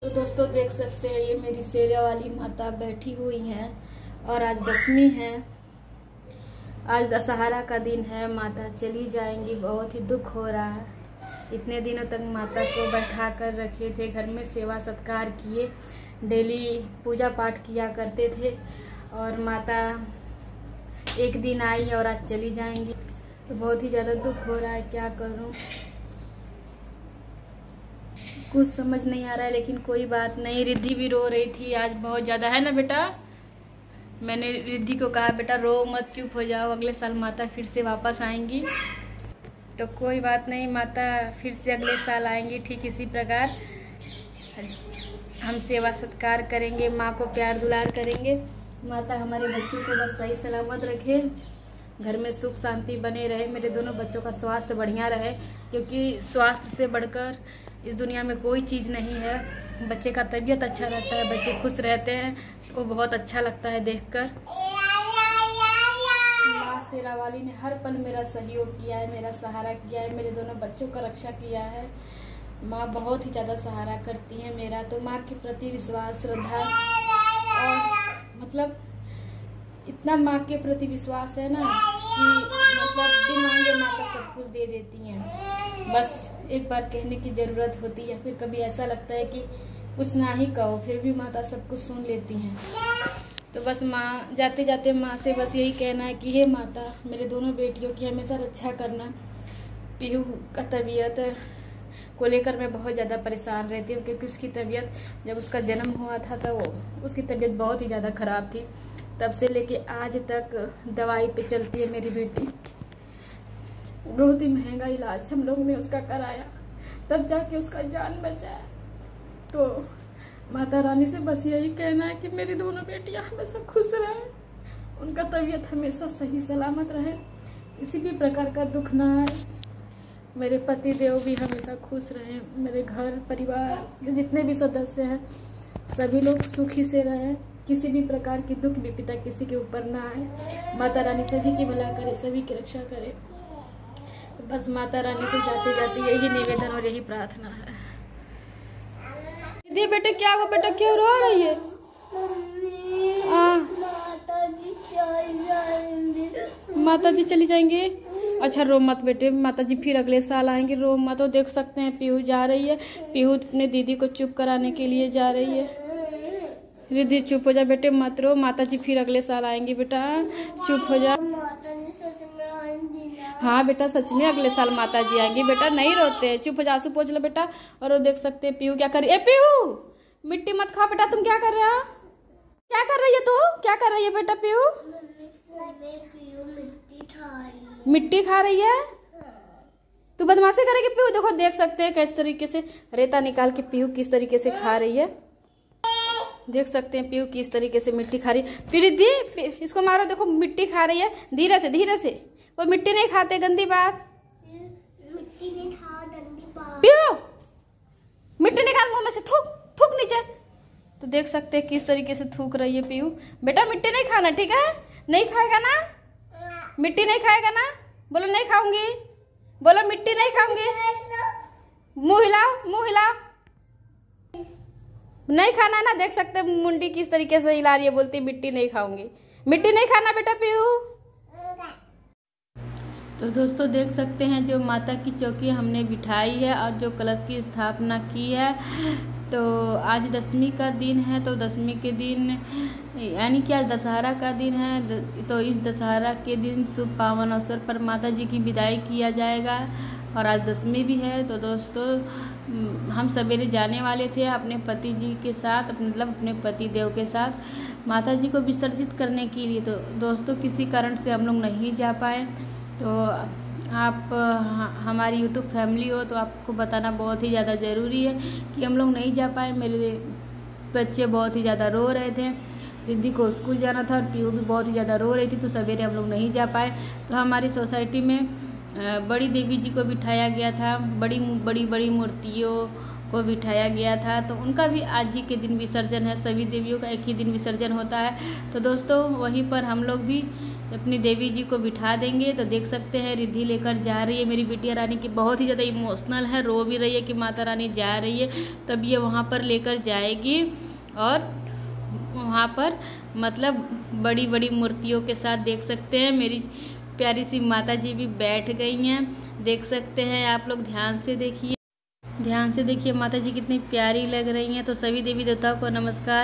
तो दोस्तों देख सकते हैं, ये मेरी शेरा वाली माता बैठी हुई हैं और आज दशमी है। आज दशहरा का दिन है, माता चली जाएंगी। बहुत ही दुख हो रहा है। इतने दिनों तक माता को बैठा कर रखे थे, घर में सेवा सत्कार किए, डेली पूजा पाठ किया करते थे और माता एक दिन आई और आज चली जाएंगी। तो बहुत ही ज़्यादा दुख हो रहा है। क्या करूं, कुछ समझ नहीं आ रहा है, लेकिन कोई बात नहीं। रिद्धि भी रो रही थी आज बहुत ज़्यादा, है ना बेटा। मैंने रिद्धि को कहा बेटा रो मत, चुप हो जाओ, अगले साल माता फिर से वापस आएंगी। तो कोई बात नहीं, माता फिर से अगले साल आएंगी। ठीक इसी प्रकार हम सेवा सत्कार करेंगे, माँ को प्यार दुलार करेंगे। माता हमारे बच्चों को बस सही सलामत रखे, घर में सुख शांति बने रहे, मेरे दोनों बच्चों का स्वास्थ्य बढ़िया रहे, क्योंकि स्वास्थ्य से बढ़कर इस दुनिया में कोई चीज़ नहीं है। बच्चे का तबीयत अच्छा रहता है, बच्चे खुश रहते हैं, तो बहुत अच्छा लगता है देखकर। माँ शेरा वाली ने हर पल मेरा सहयोग किया है, मेरा सहारा किया है, मेरे दोनों बच्चों का रक्षा किया है। माँ बहुत ही ज़्यादा सहारा करती है मेरा। तो माँ के प्रति विश्वास, श्रद्धा और मतलब इतना माँ के प्रति विश्वास है ना कि मतलब बिन मांगे माता सब कुछ दे देती हैं। बस एक बार कहने की ज़रूरत होती है, फिर कभी ऐसा लगता है कि कुछ ना ही कहो, फिर भी माता सब कुछ सुन लेती हैं। तो बस माँ जाते जाते माँ से बस यही कहना है कि हे माता, मेरे दोनों बेटियों की हमेशा रक्षा करना। पीहू का तबीयत को लेकर मैं बहुत ज़्यादा परेशान रहती हूँ, क्योंकि उसकी तबीयत जब उसका जन्म हुआ था तो उसकी तबीयत बहुत ही ज़्यादा ख़राब थी। तब से लेके आज तक दवाई पे चलती है मेरी बेटी। बहुत ही महंगा इलाज हम लोग ने उसका कराया, तब जाके उसका जान बचा। तो माता रानी से बस यही कहना है कि मेरी दोनों बेटियां हमेशा खुश रहें, उनका तबीयत हमेशा सही सलामत रहे, किसी भी प्रकार का दुख ना आए। मेरे पति देव भी हमेशा खुश रहें, मेरे घर परिवार के जितने भी सदस्य हैं सभी लोग सुखी से रहें, किसी भी प्रकार की दुख विपदा किसी के ऊपर ना आए। माता रानी सभी की भला करे, सभी की रक्षा करे। बस माता रानी से जाते जाते यही निवेदन और यही प्रार्थना है। दीदी बेटे क्या हुआ बेटा, क्यों रो रही है? माता जी चली जाएंगी। अच्छा रो मत बेटे, माता जी फिर अगले साल आएंगे, रो मत। तो देख सकते हैं पीहू जा रही है, पीहू अपने दीदी को चुप कराने के लिए जा रही है। रिद्धि चुप हो जा बेटे, मत रो, माता जी फिर अगले साल आएंगी बेटा, चुप हो जा। हाँ बेटा सच में अगले साल माता जी आएंगी बेटा, नहीं रोते हैं, चुप हो जा, आंसू पोंछ लो बेटा। और वो देख सकते हैं पीहू क्या कर रही है। पीहू मिट्टी मत खा बेटा, तुम क्या कर रहे हो? क्या कर रही है तू, क्या कर रही है बेटा? पीहू मिट्टी खा रही है, तू बदमाशी करेगी पीहू। देखो देख सकते हैं किस तरीके से रेता निकाल के पीहू किस तरीके से खा रही है। देख सकते हैं पीहू किस तरीके से मिट्टी खा रही है। रिद्धि इसको मारो, देखो मिट्टी खा रही है, धीरे से धीरे से। वो मिट्टी नहीं खाते, गंदी बात। मिट्टी नहीं खा, गंदी बात। पीहू मिट्टी निकाल मुंह में से, थूक थूक नीचे। तो देख सकते हैं किस तरीके से थूक रही है पीहू। बेटा मिट्टी नहीं खाना, ठीक है? नहीं खाएगा ना, मिट्टी नहीं खाएगा ना, बोलो नहीं खाऊंगी, बोलो मिट्टी नहीं खाऊंगी। मुंह हिलाओ, मुंह हिलाओ। नहीं खाना ना, देख सकते हैं मुंडी किस तरीके से हिला रही है, बोलती मिट्टी नहीं खाऊंगी। मिट्टी नहीं खाना बेटा पीहू। तो दोस्तों देख सकते हैं जो माता की चौकी हमने बिठाई है और जो कलश की स्थापना की है। तो आज दशमी का दिन है, तो दशमी के दिन यानी कि आज दशहरा का दिन है। तो इस दशहरा के दिन शुभ पावन अवसर पर माता जी की विदाई किया जाएगा और आज दशमी भी है। तो दोस्तों हम सवेरे जाने वाले थे अपने पति जी के साथ, मतलब अपने पति देव के साथ माता जी को विसर्जित करने के लिए। तो दोस्तों किसी कारण से हम लोग नहीं जा पाए। तो आप हमारी यूट्यूब फैमिली हो तो आपको बताना बहुत ही ज़्यादा ज़रूरी है कि हम लोग नहीं जा पाए। मेरे बच्चे बहुत ही ज़्यादा रो रहे थे, रिद्धि को स्कूल जाना था और पीहू भी बहुत ही ज़्यादा रो रही थी, तो सवेरे हम लोग नहीं जा पाए। तो हमारी सोसाइटी में बड़ी देवी जी को बिठाया गया था, बड़ी बड़ी बड़ी मूर्तियों को बिठाया गया था। तो उनका भी आज ही के दिन विसर्जन है। सभी देवियों का एक ही दिन विसर्जन होता है। तो दोस्तों वहीं पर हम लोग भी अपनी देवी जी को बिठा देंगे। तो देख सकते हैं रिद्धि लेकर जा रही है मेरी बिटिया रानी की, बहुत ही ज़्यादा इमोशनल है, रो भी रही है कि माता रानी जा रही है। तब ये वहाँ पर लेकर जाएगी और वहाँ पर मतलब बड़ी बड़ी मूर्तियों के साथ देख सकते हैं मेरी प्यारी सी माता जी भी बैठ गई हैं। देख सकते हैं आप लोग, ध्यान से देखिए माता जी कितनी प्यारी लग रही हैं। तो सभी देवी देवताओं को नमस्कार।